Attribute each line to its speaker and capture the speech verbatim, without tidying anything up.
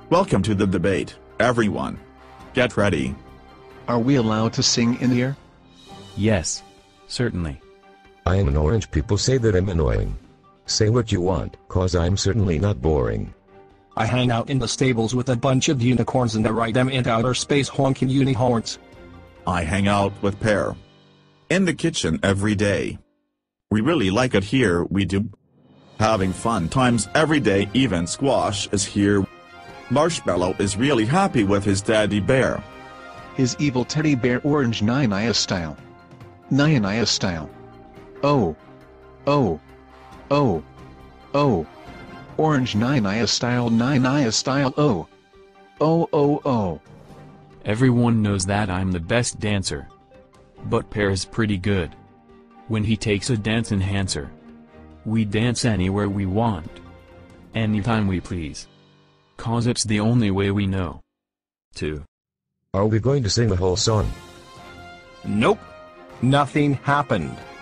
Speaker 1: Welcome to the debate, everyone. Get ready.
Speaker 2: Are we allowed to sing in here?
Speaker 3: Yes. Certainly.
Speaker 4: I am an orange. People say that I'm annoying. Say what you want, cause I'm certainly not boring.
Speaker 5: I hang out in the stables with a bunch of unicorns and I ride them into outer space honking unihorns.
Speaker 1: I hang out with Pear. In the kitchen every day. We really like it here, we do. Having fun times every day, even Squash is here. Marshmallow is really happy with his daddy bear.
Speaker 2: His evil teddy bear Orange Nine-Eye style. Nine-Eye style. Oh. Oh. Oh. Oh. Orange Nine-Eye style Nine-Eye style oh. Oh oh oh.
Speaker 3: Everyone knows that I'm the best dancer. But Pear is pretty good. When he takes a dance enhancer, we dance anywhere we want. Anytime we please. Cause it's the only way we know to.
Speaker 4: Are we going to sing the whole song?
Speaker 5: Nope. Nothing happened.